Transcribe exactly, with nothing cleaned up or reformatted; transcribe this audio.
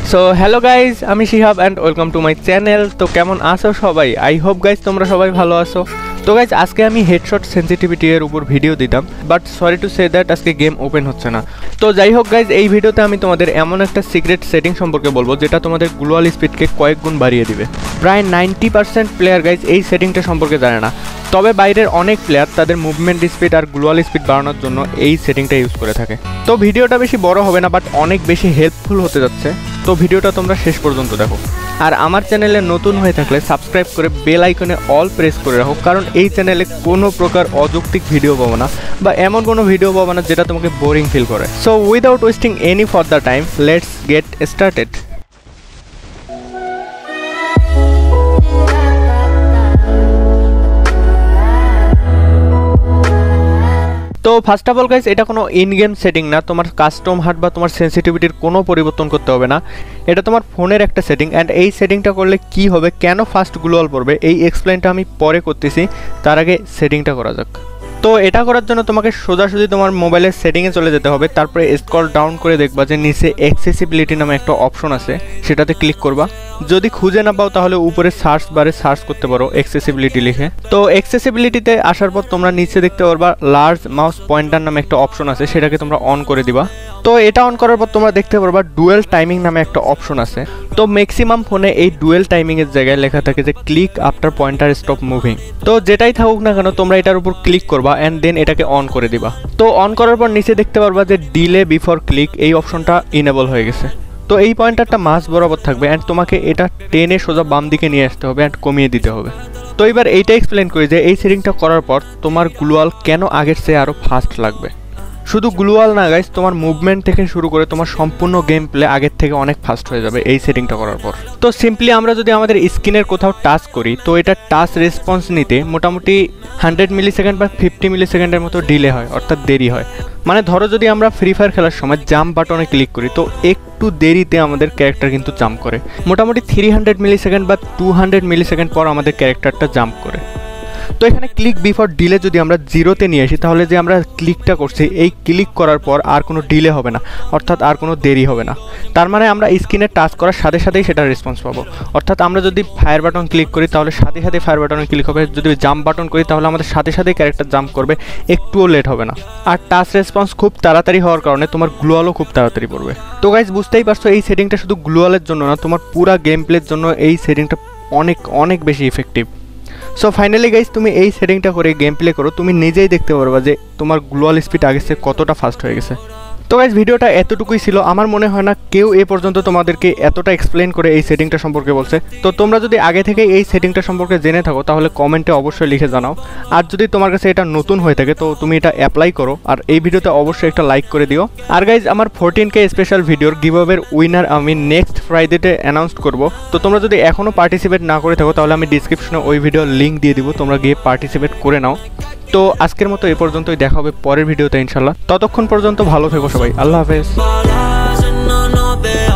So hello guys, আমি Shihab and welcome to my channel. তো কেমন আছো সবাই? আই হোপ গাইজ তোমরা সবাই ভালো আছো। তো গাইজ আজকে আমি হেডশট সেন্সিটিভিটি এর উপর ভিডিও দিতাম, but sorry to say that আজকে গেম ওপেন হচ্ছে না। তো যাই হোক গাইজ, এই ভিডিওতে আমি তোমাদের এমন একটা সিক্রেট সেটিং সম্পর্কে বলবো যেটা তোমাদের গ্লোয়াল স্পিডকে কয়েক গুণ বাড়িয়ে দিবে। প্রায় নাইনটি পার্সেন্ট প্লেয়ার গাইজ এই সেটিংটা সম্পর্কে জানে না, তবে বাইরের অনেক প্লেয়ার তাদের মুভমেন্ট স্পিড আর গ্লোয়াল স্পিড বাড়ানোর জন্য এই সেটিংটা ইউজ করে থাকে। তো ভিডিওটা বেশি বড় হবে না, বাট অনেক বেশি হেল্পফুল হতে যাচ্ছে। তো ভিডিওটা তোমরা শেষ পর্যন্ত দেখো, আর আমার চ্যানেলে নতুন হয়ে থাকলে সাবস্ক্রাইব করে বেল আইকনে অল প্রেস করে রাখো, কারণ এই চ্যানেলে কোনো প্রকার অযৌক্তিক ভিডিও পাবো না বা এমন কোনো ভিডিও পাবো না যেটা তোমাকে বোরিং ফিল করে। So without wasting any further time, let's get started. তো ফার্স্ট অফ অল গাইস, এটা কোনো ইন গেম সেটিং না, তোমার কাস্টম হার্ট বা তোমার সেন্সিটিভিটির কোনো পরিবর্তন করতে হবে না। এটা তোমার ফোনের একটা সেটিং, অ্যান্ড এই সেটিংটা করলে কি হবে, কেন ফাস্ট গ্লোয়াল পড়বে, এই এক্সপ্লেনটা আমি পরে করতেছি। তার আগে সেটিংটা করা যাক। তো এটা করার জন্য তোমাকে সোজাসুজি তোমার মোবাইলের সেটিংয়ে চলে যেতে হবে, তারপরে স্ক্রল ডাউন করে দেখবা যে নিচে অ্যাক্সেসিবিলিটি নামে একটা অপশন আছে, সেটাতে ক্লিক করবা। যদি খুঁজে না পাও তাহলে উপরে সার্চ বারে সার্চ করতে পারো অ্যাক্সেসিবিলিটি লিখে। তো অ্যাক্সেসিবিলিটিতে আসার পর তোমরা নিচে দেখতে পারবা লার্জ মাউস পয়েন্টার নামে একটা অপশন আছে, সেটাকে তোমরা অন করে দিবা। তো এটা অন করার পর তোমরা দেখতে পারবা ডুয়েল টাইমিং নামে একটা অপশন আছে। তো ম্যাক্সিমাম ফোনে এই ডুয়েল টাইমিংয়ের জায়গায় লেখা থাকে যে click after pointer stop moving. তো যেটাই থাকুক না কেন, তোমরা এটার উপর ক্লিক করবা অ্যান্ড দেন এটাকে অন করে দিবা। তো অন করার পর নিচে দেখতে পারবা যে ডিলে বিফোর ক্লিক, এই অপশনটা ইনেবল হয়ে গেছে। তো এই পয়েন্টারটা মাঝ বরাবর থাকবে অ্যান্ড তোমাকে এটা টেনে সোজা বাম দিকে নিয়ে আসতে হবে অ্যান্ড কমিয়ে দিতে হবে। তো এবার এইটা এক্সপ্লেন করি যে এই সেটিংটা করার পর তোমার গ্লোয়াল কেন আগের চেয়ে আরও ফাস্ট লাগবে। শুধু গ্লোয়াল না গাইস, তোমার মুভমেন্ট থেকে শুরু করে তোমার সম্পূর্ণ গেম প্লে আগের থেকে অনেক ফাস্ট হয়ে যাবে এই সেটিংটা করার পর। তো সিম্পলি আমরা যদি আমাদের স্ক্রিনের কোথাও টাচ করি, তো এটা টাচ রেসপন্স নিতে মোটামুটি হান্ড্রেড মিলি সেকেন্ড বা ফিফটি মিলি সেকেন্ডের মতো ডিলে হয়, অর্থাৎ দেরি হয়। মানে ধরো যদি আমরা ফ্রি ফায়ার খেলার সময় জাম্প বাটনে ক্লিক করি, তো একটু দেরিতে আমাদের ক্যারেক্টার কিন্তু জাম্প করে। মোটামুটি থ্রি হান্ড্রেড মিলি সেকেন্ড বা টু হান্ড্রেড মিলি সেকেন্ড পর আমাদের ক্যারেক্টারটা জাম্প করে। তো এখানে ক্লিক বিফোর ডিলে যদি আমরা জিরোতে নিয়ে আসি, তাহলে যে আমরা ক্লিকটা করছি, এই ক্লিক করার পর আর কোনো ডিলে হবে না, অর্থাৎ আর কোনো দেরি হবে না। তার মানে আমরা স্ক্রিনে টাচ করার সাথে সাথেই সেটা রেসপন্স পাবো। অর্থাৎ আমরা যদি ফায়ার বাটন ক্লিক করি তাহলে সাথে সাথে ফায়ার বাটনে ক্লিক হবে, যদি জাম্প বাটন করি তাহলে আমাদের সাথে সাথেই ক্যারেক্টার জাম্প করবে, একটুও লেট হবে না। আর টাচ রেসপন্স খুব তাড়াতাড়ি হওয়ার কারণে তোমার গ্লোয়ালও খুব তাড়াতাড়ি পড়বে। তো গাইজ বুঝতেই পারছো, এই সেটিংটা শুধু গ্লোয়ালের জন্য না, তোমার পুরা গেম প্লের জন্য এই সেটিংটা অনেক অনেক বেশি ইফেক্টিভ। সো ফাইনালি গাইজ, তুমি এই সেটিংটা করে গেম প্লে করো, তুমি নিজেই দেখতে পারবা যে তোমার গ্লোয়াল স্পিড আগের চেয়ে কতটা ফাস্ট হয়ে গেছে। তো গাইজ ভিডিওটা এতটুকুই ছিল। আমার মনে হয় না কেউ এ পর্যন্ত তোমাদেরকে এতটা এক্সপ্লেন করে এই সেটিংটা সম্পর্কে বলছে। তো তোমরা যদি আগে থেকে এই সেটিংটা সম্পর্কে জেনে থাকো তাহলে কমেন্টে অবশ্যই লিখে জানাও। আর যদি তোমার কাছে এটা নতুন হয়ে থাকে তো তুমি এটা অ্যাপ্লাই করো, আর এই ভিডিওতে অবশ্যই একটা লাইক করে দিও। আর গাইজ আমার ফোরটিন কে স্পেশাল ভিডিওর গিভঅ্যাওয়ের উইনার আমি নেক্সট ফ্রাইডেতে অ্যানাউন্স করব। তো তোমরা যদি এখনও পার্টিসিপেট না করে থাকো তাহলে আমি ডিসক্রিপশনে ওই ভিডিওর লিঙ্ক দিয়ে দিব, তোমরা গিয়ে পার্টিসিপেট করে নাও। তো আজকের মতো এ পর্যন্তই, দেখা হবে পরের ভিডিওতে ইনশাল্লাহ। ততক্ষণ পর্যন্ত ভালো থেকো সবাই, আল্লাহ হাফেজ।